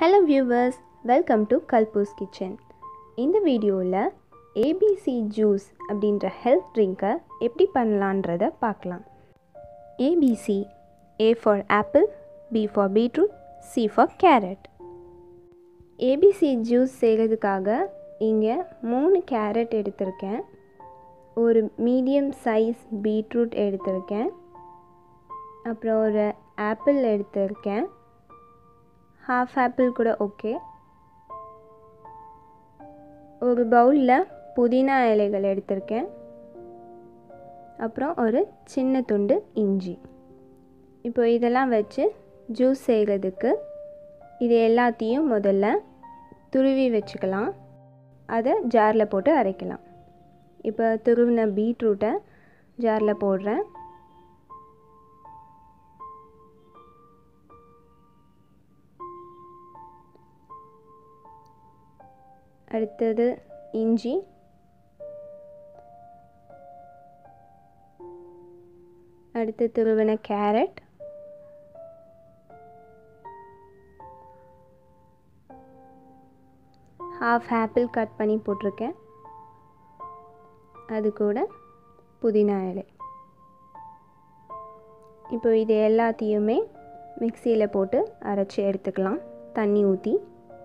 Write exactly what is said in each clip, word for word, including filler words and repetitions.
Hello viewers, welcome to Kalpoo's Kitchen. இந்த வீடியோவில் A B C juice அப்படின்ற health ட்ரிங்கை எப்படி பண்ணலான்றதை பார்க்கலாம். A B C, A for apple, B for beetroot, C for carrot. A B C juice செய்கிறதுக்காக இங்கே மூணு கேரட் எடுத்திருக்கேன், ஒரு மீடியம் சைஸ் பீட்ரூட் எடுத்திருக்கேன், அப்புறம் ஒரு ஆப்பிள் எடுத்திருக்கேன், ஹாஃப் ஆப்பிள் கூட ஓகே. ஒரு பவுலில் புதினா இலைகள் எடுத்திருக்கேன், அப்புறம் ஒரு சின்ன துண்டு இஞ்சி. இப்போ இதெல்லாம் வச்சு ஜூஸ் செய்கிறதுக்கு இது எல்லாத்தையும் முதல்ல துருவி வச்சுக்கலாம், அதை ஜாரில் போட்டு அரைக்கலாம். இப்போ துருவின பீட்ரூட்டை ஜாரில் போடுறேன். அடுத்தது இஞ்சி, அடுத்து துருவின கேரட், ஹாஃப் ஆப்பிள் கட் பண்ணி போட்டிருக்கேன், அது கூட புதினா இலை. இப்போ இது எல்லாத்தையுமே மிக்சியில் போட்டு அரைச்சி எடுத்துக்கலாம், தண்ணி ஊற்றி.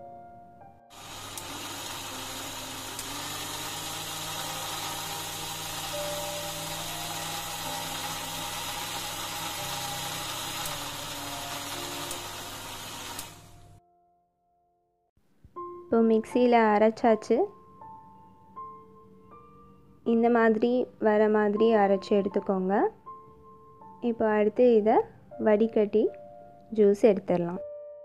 இப்போ மிக்சியில் அரைச்சாச்சு. இந்த மாதிரி வர மாதிரி அரைச்சி எடுத்துக்கோங்க. இப்போ அடுத்து இதை வடிகட்டி ஜூஸ் எடுத்துடலாம்.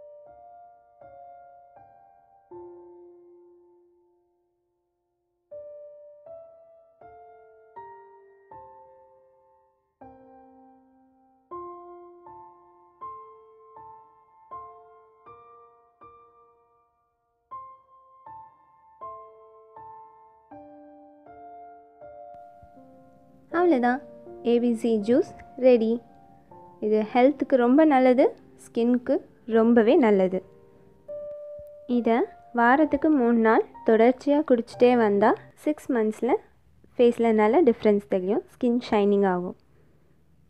அவ்வளோதான், A B C juice ready. இது ஹெல்த்துக்கு ரொம்ப நல்லது, ஸ்கின்னுக்கு ரொம்பவே நல்லது. இதை வாரத்துக்கு மூணு நாள் தொடர்ச்சியாக குடிச்சிட்டே வந்தால் சிக்ஸ் மந்த்ஸில் ஃபேஸில் நல்ல டிஃப்ரென்ஸ் தெரியும், ஸ்கின் ஷைனிங் ஆகும்.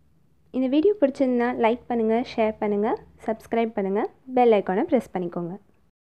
இந்த வீடியோ பிடிச்சிருந்தா லைக் பண்ணுங்கள், ஷேர் பண்ணுங்கள், சப்ஸ்கிரைப் பண்ணுங்கள், பெல் ஐக்கானை ப்ரெஸ் பண்ணிக்கோங்க.